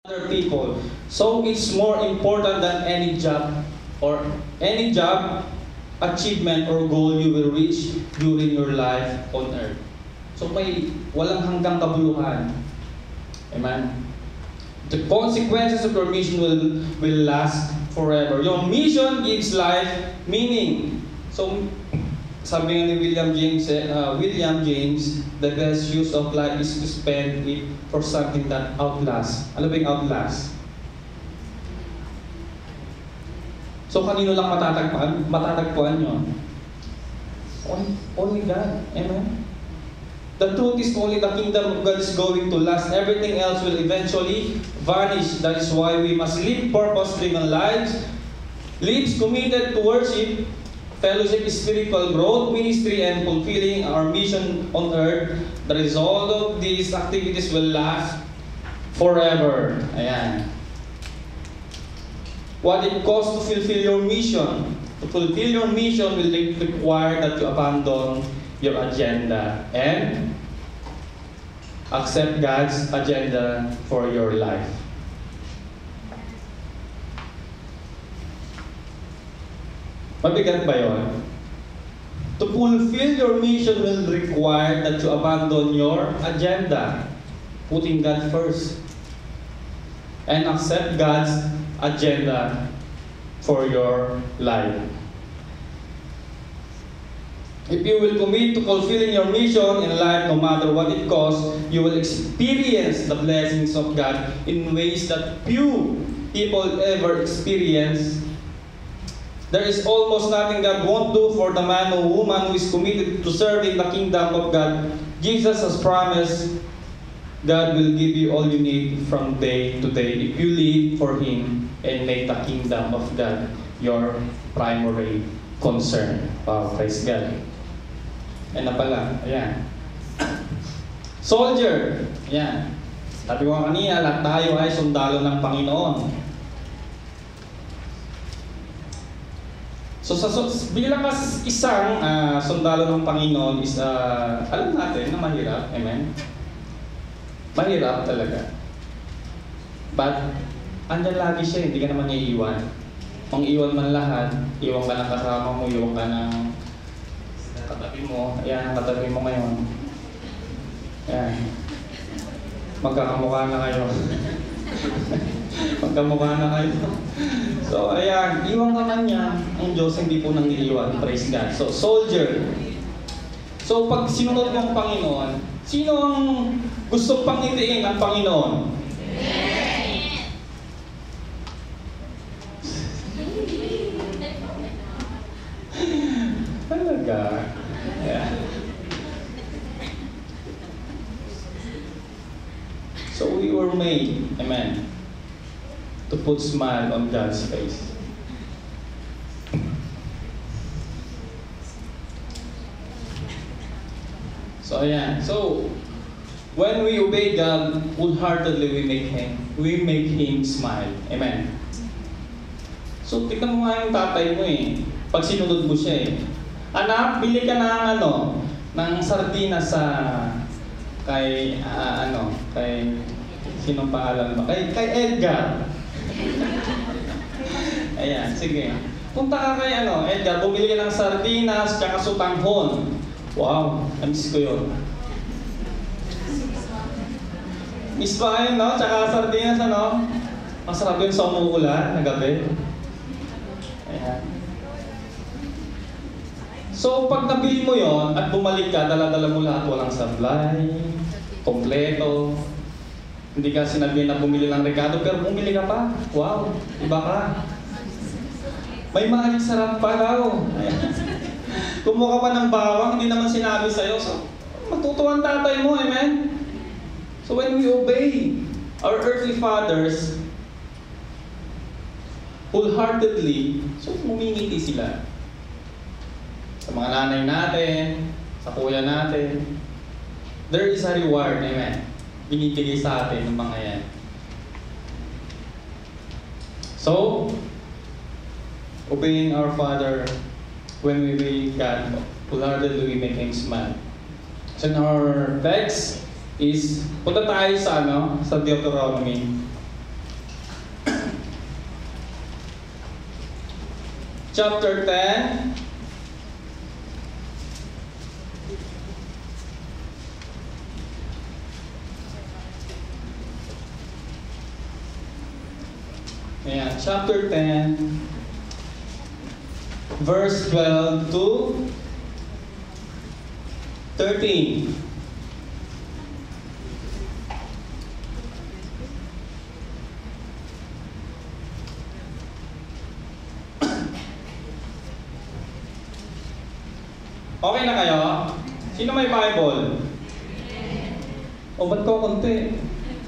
other people. So it's more important than any job or any job, achievement or goal you will reach during your life on earth. So may walang hanggang kabuluhan. Amen. The consequences of your mission will last forever. Your mission gives life meaning. So sabi nga ni William James, the best use of life is to spend it for something that outlasts. Ano ba yung outlast? So kanino lang matatagpuan yun? Only God. Amen? The truth is only the kingdom of God is going to last. Everything else will eventually vanish. That is why we must live purpose-driven lives, lives committed to worship, fellowship, spiritual growth, ministry, and fulfilling our mission on earth. The result of these activities will last forever. Ayan. What it costs to fulfill your mission. To fulfill your mission will require that you abandon your agenda and accept God's agenda for your life. Mabigat ba yun? To fulfill your mission will require that you abandon your agenda, putting God first, and accept God's agenda for your life. If you will commit to fulfilling your mission in life, no matter what it costs, you will experience the blessings of God in ways that few people ever experience. There is almost nothing God won't do for the man or woman who is committed to serving the kingdom of God. Jesus has promised God will give you all you need from day to day if you live for Him and make the kingdom of God your primary concern. Wow, praise God. Ayan na pala, ayan. Soldier, ayan. Sabi ko kanina, lahat tayo ay sundalo ng Panginoon. So bilang isang sundalo ng Panginoon is, alam natin na mahirap, amen? Mahirap talaga. But, andyan lagi siya, hindi ka naman niya iiwan. Kung iwan man lahat, iwan ka ng kasama mo, iwan ka ng katabi mo. Ayan, katabi mo ngayon. Ayan. Magkakamukha na kayo. Magkamukha na kayo. So, ayan, iwan ka man niya. Ang Diyos hindi po nang iiwan. Praise God. So, soldier. So, pag sinunod mo ang Panginoon, sino ang gustong pangitiin ng Panginoon? Talaga. Yeah. So we were made, amen, to put smile on God's face. So ayan. So when we obey God wholeheartedly, we make Him smile. Amen. So tignan mo nga yung tatay mo eh. Pag sinunod mo siya eh. Anak, bili ka ng sardinas sa kay sinong pangalan ba? Kay Edgar. Ayan, sige. Punta ka kay Edgar, bumili ka ng sardinas tsaka sutanghon. Wow, na-miss ko yun. Miss pa kayo, no? Tsaka sardinas, masarap yun sa umuulan na gabi. Ayan. So, pag nabili mo yon at bumalik ka, dala-dala mo lahat, walang sablay, kompleto. Hindi ka sinabi na bumili ng regalo, pero bumili ka pa. Wow, iba ka. May maaling sarap pa daw. Kumuha pa ng bawang, hindi naman sinabi sa'yo. So, matutuwa ang tatay mo, amen? So, when we obey our earthly fathers wholeheartedly, so mumingiti sila. Sa mga nanay natin, sa kuya natin, there is a reward, amen. Binibigay sa atin ng mga yan. So, obeying our Father, when we obey God, wholeheartedly we make Him smile. So, in our text is, punta tayo sa Deuteronomy chapter 10. Ayan, chapter 10, verse 12 to 13. Okay na kayo? Sino may Bible? O ba't ko konti?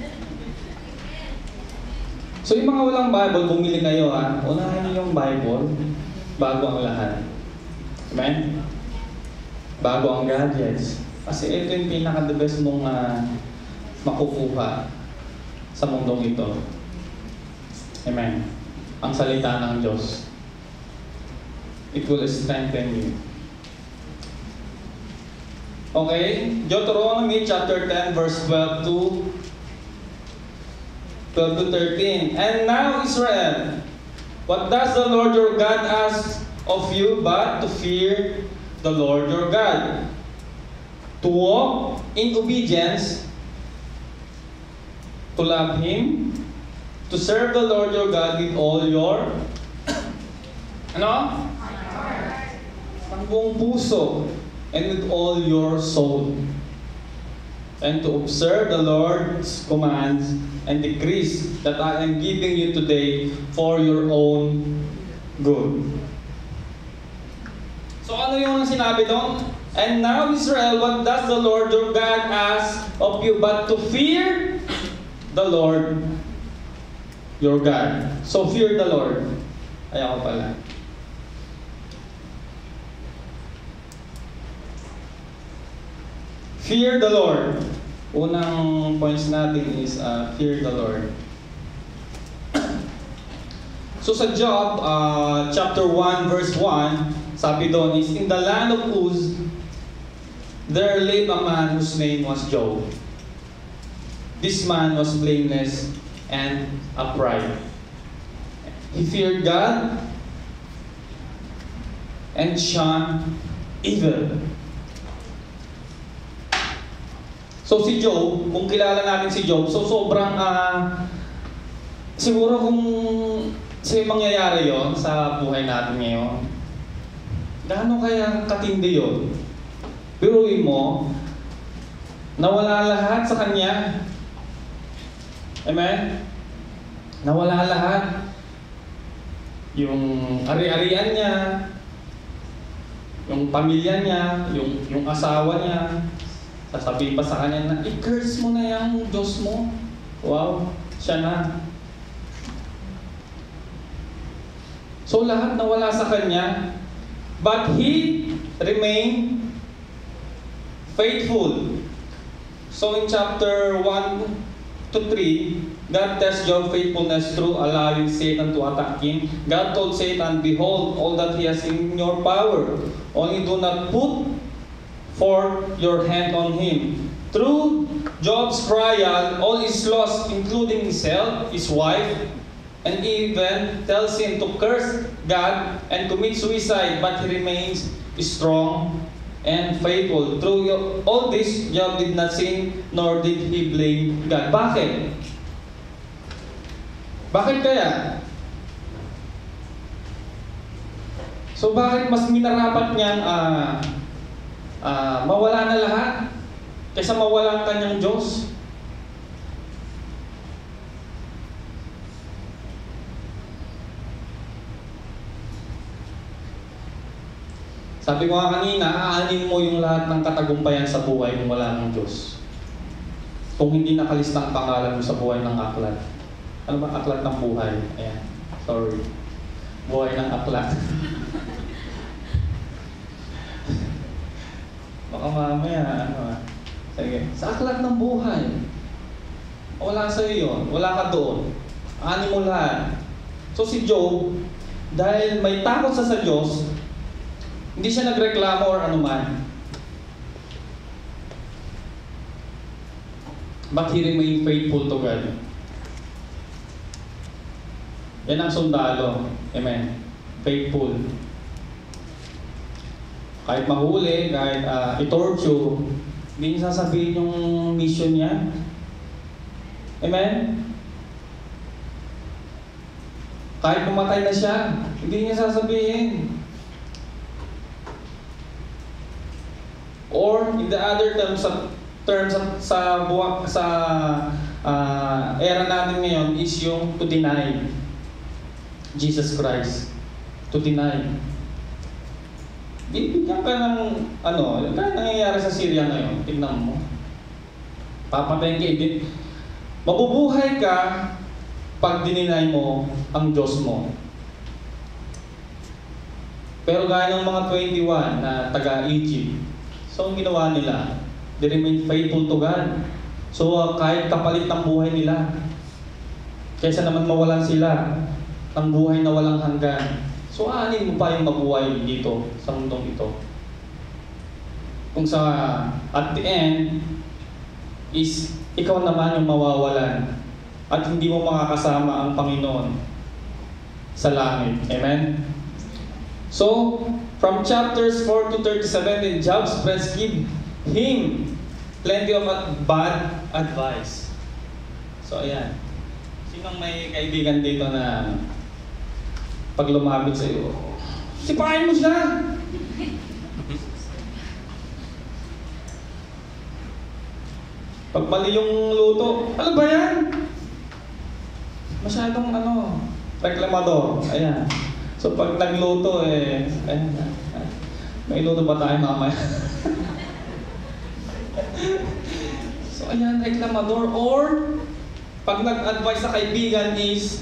So yung mga walang Bible, bumili kayo ha. Unahin niyo yung Bible bago ang lahat. Amen? Bago ang gadgets. Kasi ito yung pinaka-the best mong makukuha sa mundong ito. Amen? Ang salita ng Diyos. It will strengthen you. Okay, Deuteronomy chapter 10 verse 12 to 13. And now Israel, what does the Lord your God ask of you but to fear the Lord your God, to walk in obedience, to love Him, to serve the Lord your God with all your buong puso, and with all your soul, and to observe the Lord's commands and decrees that I am giving you today for your own good. So ano yung sinabi doon? And now Israel, what does the Lord your God ask of you but to fear the Lord your God? So fear the Lord. Ayaw ko pala. Fear the Lord. Unang points natin is fear the Lord. So sa Job, chapter 1, verse 1, sabi doon is, in the land of Uz, there lived a man whose name was Job. This man was blameless and upright. He feared God and shunned evil. So si Job, kung kilala natin si Job, so sobrang, siguro kung mangyayari yon sa buhay natin ngayon, gaano kaya katindi yun? Biruin mo, nawala lahat sa kanya. Amen? Nawala lahat. Yung ari-arian niya, yung pamilya niya, yung asawa niya, sasabihin pa sa kanya na, i-curse mo na yung Diyos mo. Wow, siya na. So lahat nawala sa kanya, but he remained faithful. So in chapter 1 to 3, God tests Job's faithfulness through allowing Satan to attack him. God told Satan, behold, all that he has in your power, only do not put forth your hand on him. Through Job's trial, all is lost, including himself, his wife, and even tells him to curse God and commit suicide, but he remains strong and faithful. Through all this, Job did not sin, nor did he blame God. Bakit? Bakit kaya? So bakit mas minarapat niyang mawala na lahat kaysa mawala ang kanyang Diyos? Sabi ko nga kanina, aanin mo yung lahat ng katagumpayan sa buhay kung wala ng Diyos. Kung hindi nakalista ang pangalan mo sa buhay ng aklat. Ano ba aklat ng buhay? Ayan, sorry. Buhay ng aklat. Baka mamaya, sige. Sa aklat ng buhay. Wala sa'yo yun. Wala ka doon. Aanin mo lahat. So si Job, dahil may takot sa Diyos, hindi siya nagreklamo or anuman. But he remained faithful to God. Yan ang sundalo. Amen. faithful. Kahit mahuli, kahit i-torture, hindi niya sasabihin yung mission niya. Amen? Kahit pumatay na siya, hindi niya sasabihin. Or in the other terms sa era natin ngayon is yung to deny Jesus Christ. To deny. Bibigyan ka ng ano nangyayari sa Syria ngayon. Tingnan mo. Papatayin ka. Mabubuhay ka pag dininay mo ang Diyos mo. Pero gaya ng mga 21 na taga-Egypt, so ang ginawa nila, they remain faithful to God. So kahit kapalit ng buhay nila, kaysa naman mawalan sila ng buhay na walang hanggan, so aanin mo pa yung mabuhay dito sa mundong ito. Kung sa at the end is ikaw naman yung mawawalan at hindi mo makakasama ang Panginoon sa langit. Amen? So, from chapters 4 to 37, then Job's friends give him plenty of bad advice. So, ayan. Sinong may kaibigan dito na pag lumapit sa iyo, sipain mo siya! Pag mali yung luto, ano ba yan? Masyadong reklamador. Ayan. So pag nagluto ayan, may luto ba tayo mamaya? So ayan, reklamador. Or pag nag-advise sa kaibigan is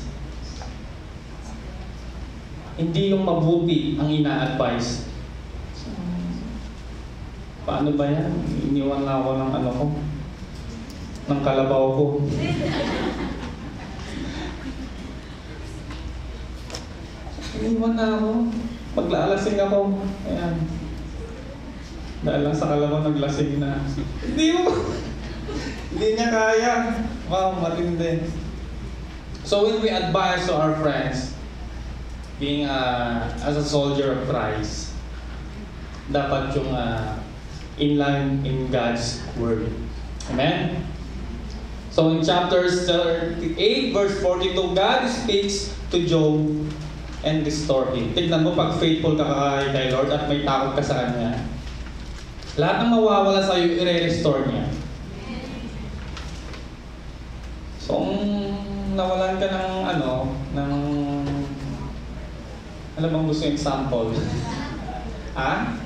hindi yung mabuti ang ina-advise. So, paano ba yan? Iniwan na ako ng ng kalabaw ko. Iniwan na ako. Maglalasing ako. Ayan. Dahil lang sa kalabaw, naglasing na. Hindi niya kaya. Wow, matindi. So when we advise to our friends, being as a soldier of Christ, dapat yung in line in God's Word. Amen? So in chapters 38, verse 42, God speaks to Job and restore him. Tignan mo, pag faithful ka kay Lord at may takot ka sa Kanya, lahat ng mawawala sa iyo, i-restore niya. So nawalan ka ng ano bang gusto yung example? Ha?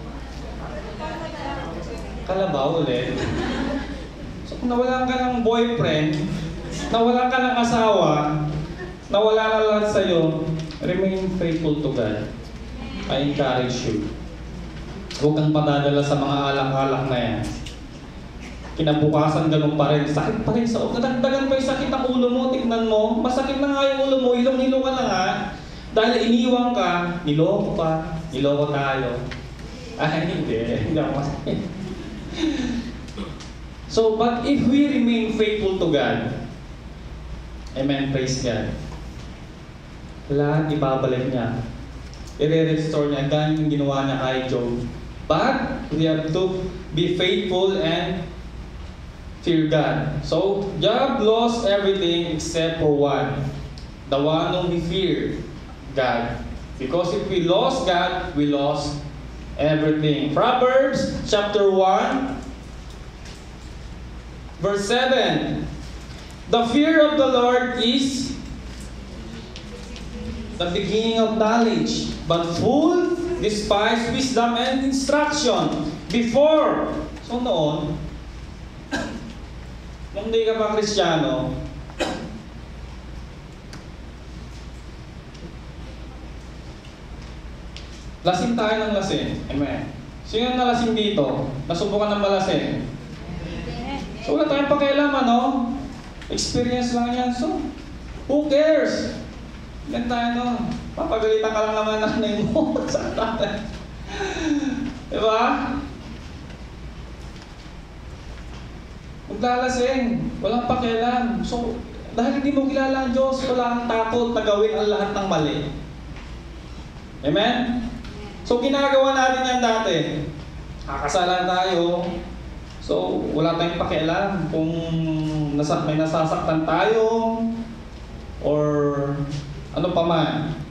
Kalabaw ulit. So kung nawalan ka ng boyfriend, nawalan ka ng asawa, nawala na lahat sa'yo, remain faithful to God. I encourage you. Huwag kang padadala sa mga alak-alak na yan. Kinabukasan ganun pa rin. Sakit pa rin sa ulo. Nadagdagan pa yung sakit ng ulo mo. Tignan mo. Masakit na nga yung ulo mo. Hilong-hilo ka na nga. Dahil iniwang ka, niloko pa. Niloko tayo. Ay, hindi ako masakit. So, but if we remain faithful to God, amen, praise God, lahat ibabalik niya. I-restore niya. Ganyan yung ginawa niya kay Job. But we have to be faithful and fear God. So, Job lost everything except for one. The one whom he feared, God. Because if we lost God, we lost everything. Proverbs chapter 1, verse 7. The fear of the Lord is the beginning of knowledge, but fool despise wisdom and instruction. Before, so noon, nung hindi ka pa Kristiyano, lasing tayo ng lasing. Amen. Sino na lasing dito? Nasubukan ng malasing? So wala tayong pakialam, experience lang yan. So, who cares? Yan tayo, papagalitan ka lang naman ng nanay mo sa tatay. Diba? Maglalasing, walang pakialam. So, dahil hindi mo kilala ang Diyos, wala kang takot na gawin ang lahat ng mali. Amen? So ginagawa natin yan dati. Kakasalan tayo. So wala tayong pakialam kung may nasasaktan tayo or ano pa man.